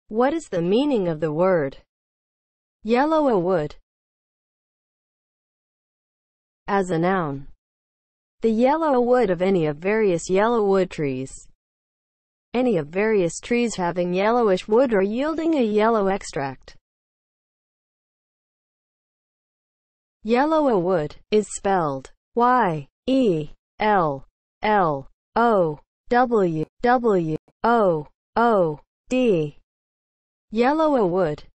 What is the meaning of the word YELLOWWOOD as a noun? The yellow wood of any of various yellowwood trees. Any of various trees having yellowish wood or yielding a yellow extract. YELLOWWOOD is spelled YELLOWWOOD. YELLOWWOOD